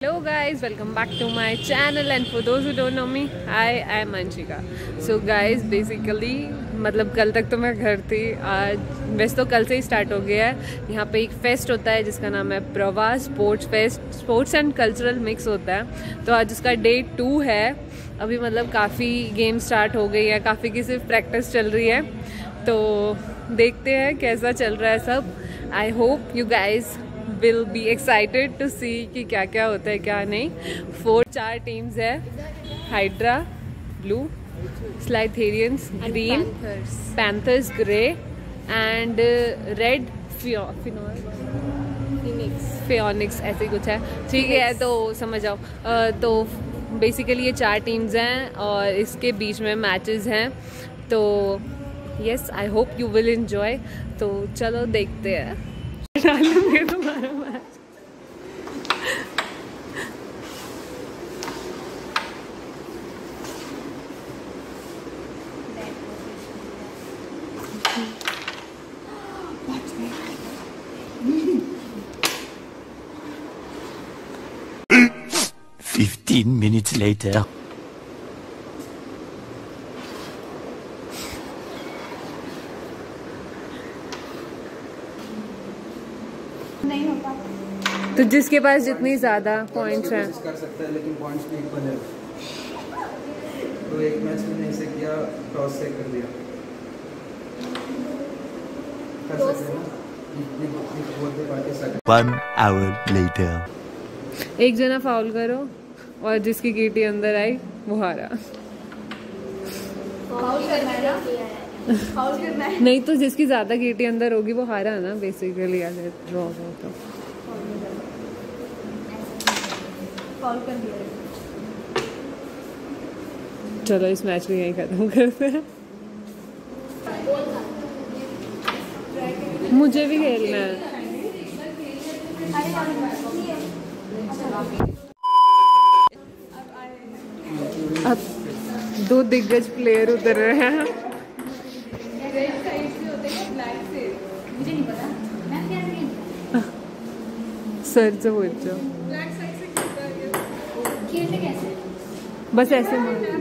Hello guys, welcome back to my channel and for those who don't know me, I am Anshika. So guys, basically मतलब कल तक तो मैं घर थी, आज वैसे तो कल से ही स्टार्ट हो गया है। यहाँ पे एक फेस्ट होता है जिसका नाम है Pravas sports fest, sports and cultural mix होता है। तो आज उसका डे 2 है। अभी मतलब काफ़ी गेम स्टार्ट हो गई है, काफ़ी की सिर्फ प्रैक्टिस चल रही है। तो देखते हैं कैसा चल रहा है सब। I hope you guys will be excited to see कि क्या क्या होता है क्या नहीं। 4 टीम्स है, Hydra blue, Slytherins green, panthers grey and red phoenix ऐसे कुछ है। ठीक है, तो समझ जाओ। तो बेसिकली ये 4 टीम्स हैं और इसके बीच में मैचेस हैं। तो yes, I hope you will enjoy. तो चलो देखते हैं तुम्हारा मैच। Fifteen minutes later. नहीं हो पाता तो जिसके पास जितनी ज्यादा पॉइंट्स हैं कर सकता है, लेकिन पॉइंट्स भी इक्वल है। तो एक मैच मैंने ऐसे किया, टॉस से कर दिया। कर सकते हैं ना। 1 hour later. एक जना फाउल करो और जिसकी गीटी अंदर आई वो हारा। फाउल करना है ना, फाउल करना है। नहीं तो जिसकी ज्यादा गीटी अंदर होगी वो हारा ना बेसिकली। अगर ड्रॉ हो तो फाउल कर दिया। चलो इस मैच को यहीं खत्म करते हैं। मुझे भी खेलना है। अब 2 दिग्गज प्लेयर उतर रहे हैं। मुझे नहीं पता, मैं क्या नहीं सर से पूछ जाओ। खेलते कैसे? बस ऐसे मारो।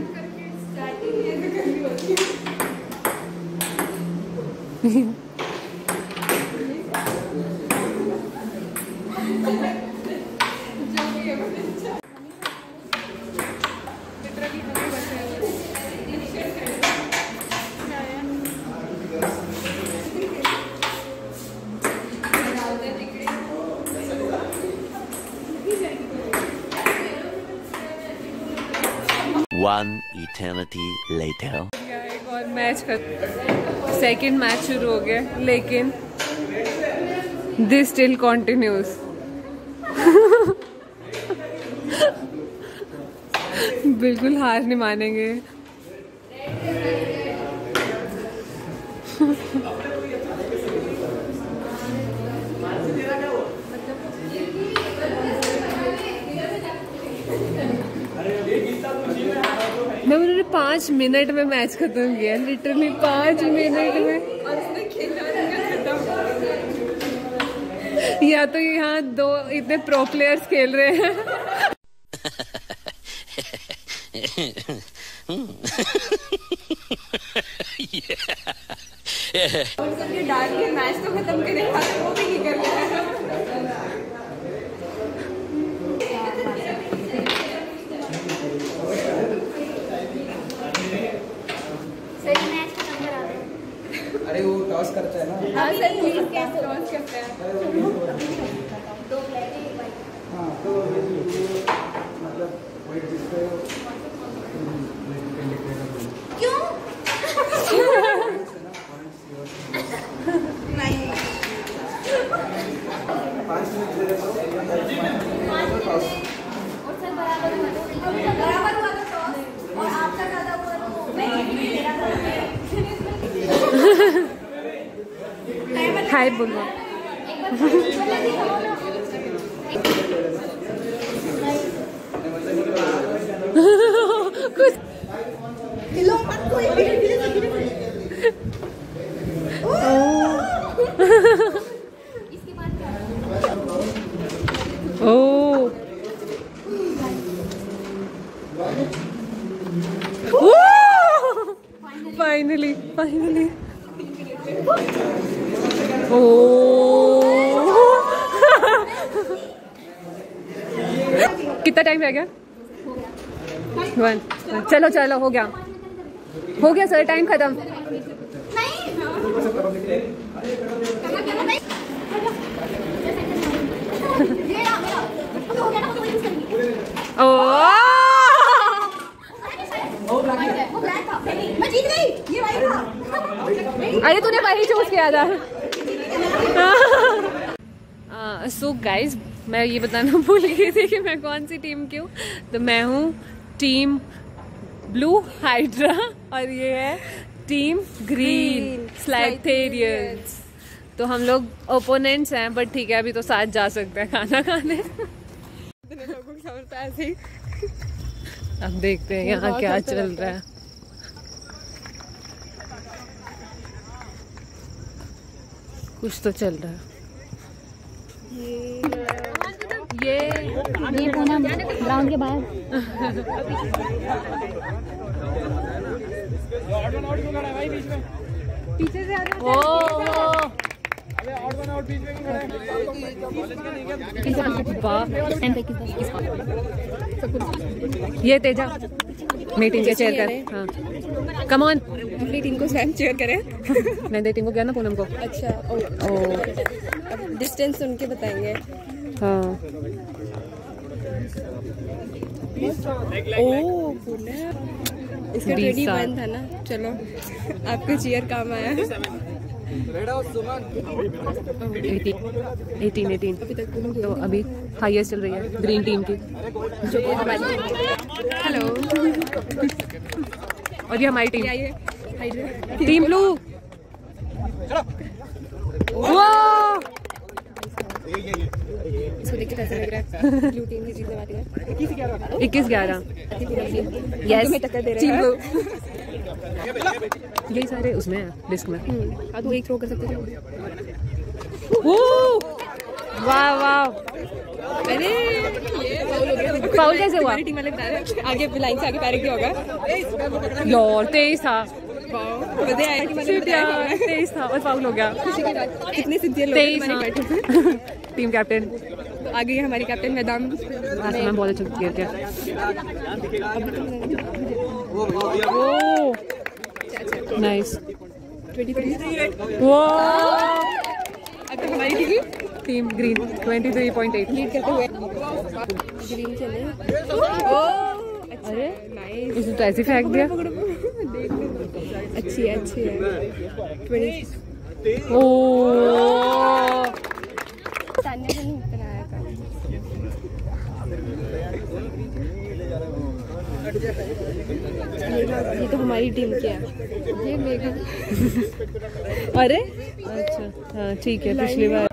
One eternity later. एक और मैच खत्म, सेकंड मैच शुरू हो गया, लेकिन दिस स्टिल कंटिन्यूज। बिल्कुल हार नहीं मानेंगे। मैं उन्होंने 5 मिनट में मैच खत्म किया, लिटरली 5 मिनट में। और उसने खेला या तो यहाँ 2 इतने प्रो प्लेयर्स खेल रहे हैं। डाल के मैच तो खत्म करें, वो भी नहीं कर रहा है। अरे वो टॉस करता है ना। हाँ सर, प्लीज कैसे टॉस करते हैं? 2 प्लेट एक बाइक। हाँ, तो मतलब वेट जिसका क्यों? नहीं 5 मिनट दे देता हूँ। और सर बराबर हुआ तो टॉस और आपका ज्यादा हुआ तो मेरा हाय बोलो। कुछ हिलो मत कोई। इसके बाद क्या? ओ फाइनली फाइनली। ओ कितना टाइम रह गया? 1। चलो चलो हो गया सर, टाइम खत्म। ओ मैं जीत गई, ये भाई था। अरे तूने वही चूज किया था। सो गाइज मैं ये बताना भूल गई थी कि मैं कौन सी टीम की हूँ। तो मैं हूँ टीम ब्लू हाइड्रा और ये है टीम ग्रीन स्लाइथेरियंस। तो हम लोग ओपोनेंट्स हैं, बट ठीक है अभी तो साथ जा सकते हैं खाना खाने। इतने लोगों के सामने ऐसे ही। अब देखते हैं यहाँ क्या चल रहा है। कुछ तो चल रहा है। ये पूनम ग्राउंड के बाहर। पीछे से ओ ये तेजा मेरी टीम के चेयर कर। हाँ कम ऑन, अपनी टीम को स्वयं चेयर करें। मैंने टीम को किया ना पूनम को। अच्छा ओ अब डिस्टेंस सुन के बताएंगे। हाँ ओ पूनम इसका 21 था ना। चलो आपका चेयर काम आया। 18 तो अभी हाईएस्ट चल रही है ग्रीन टीम की। हेलो और ये हमारी टीम टीम ब्लू। इसको देख के कैसा लग रहा है? ब्लू टीम की जीतने वाली है। 21-11 यस में टक्कर दे रहा है। यही सारे उसमें है लिस्ट में। तू एक थ्रो कर सकते थे। वाह वाह। अरे फाउल कैसे हुआ? टीम वाले बता रहे हैं आगे लाइन से आगे पैर किया होगा। यार 23 था। मजे आए टीम वाले बताया होगा। 23 था और फाउल हो गया। कितने सिंसियर लोग 23 हमारे बैठे थे। टीम कैप्टन तो आगे हमारी कैप्टन मैदान। मैं बहुत अच्छा खेल किया। नाइस 23 वो अब तो हमारी टीम ग्रीन 23.8 लीड करते हुए ग्रीन चले। अरे नाइस उसने तो ऐसे फेंक दिया। अच्छी है 20 ओ तान्या ने नहीं बनाया था। ये तो हमारी टीम की है। ये मेघा। अरे अच्छा हाँ ठीक है। पिछली बार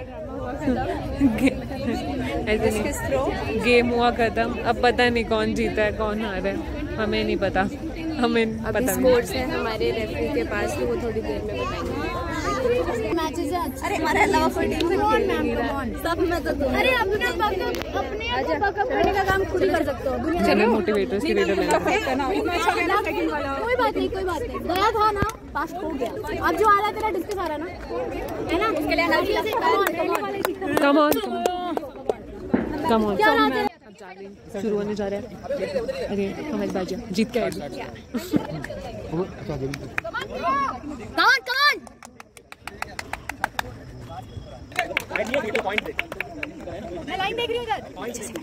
ऐसे नहीं गेम हुआ खत्म। अब पता नहीं कौन जीता है कौन हारा है, हमें नहीं पता। हमें अभी पता नहीं। स्पोर्ट्स है हमारे रेफरी के पास, तो वो थोड़ी देर में बताएंगे। अरे हमारे अलावा कोई टीम से कौन मैम सब में तो अरे अपने बैकअप करने का काम खुद ही कर सकते हो। चलो मोटिवेटर्स की वीडियो लेना। कोई बात नहीं गया था ना, पास हो गया। अब जो आ रहा है तेरा डिस्कस आ रहा है ना, है ना, उसके लिए कम ऑन कम ऑन। क्या रहा है? शुरू होने जा रहा है। अरे हमारी बाजी जीत के आएगी। कौन मैं लाइन देख रही हूँ इधर।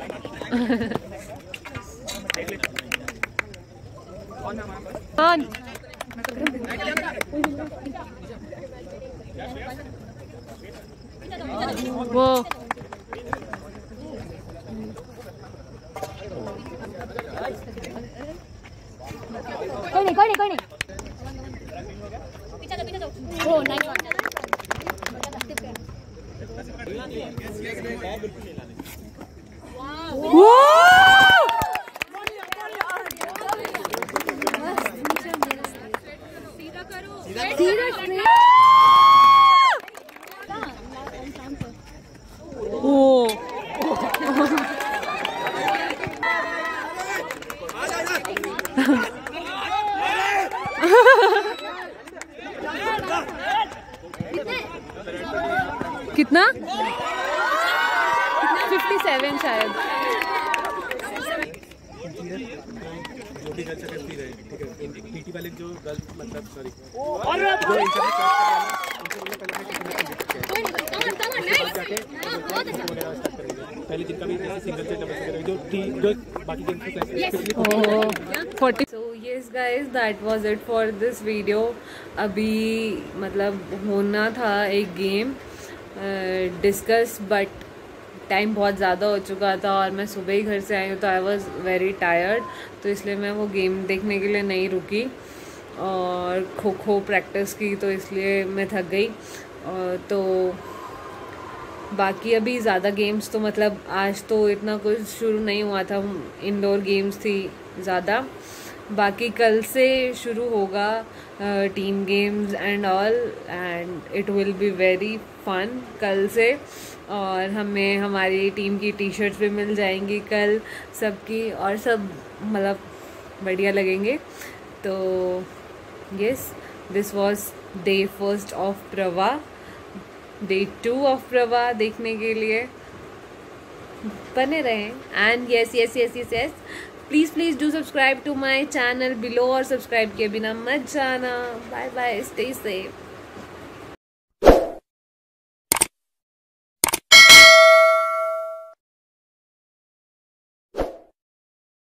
कौन वो कोई नहीं ओ नाइस कितना 57 शायद। जो भी गर्ल्स अगर फ्री रहे, ठीक है, पीटी वाले जो गर्ल्स मतलब सॉरी पहले जिनका भी जैसे सिंगल से डबल से जो बाकी गेम्स को class 40। So yes guys, that was it for this video। अभी मतलब होना था एक गेम डिस्कस, बट टाइम बहुत ज़्यादा हो चुका था और मैं सुबह ही घर से आई हूँ, तो आई वॉज़ वेरी टायर्ड, तो इसलिए मैं वो गेम देखने के लिए नहीं रुकी और खो खो प्रैक्टिस की, तो इसलिए मैं थक गई। तो बाकी अभी ज़्यादा गेम्स तो मतलब आज तो इतना कुछ शुरू नहीं हुआ था, इंडोर गेम्स थी ज़्यादा। बाकी कल से शुरू होगा team games and all, and it will be very fun कल से। और हमें हमारी टीम की टी शर्ट्स भी मिल जाएंगी कल सबकी, और सब मतलब बढ़िया लगेंगे। तो yes, this was day 1 of Prabha. Day 2 of Prabha देखने के लिए बने रहें। And yes yes yes yes yes, please do subscribe to my channel below, और सब्सक्राइब किए बिना मत जाना। Bye bye, stay safe.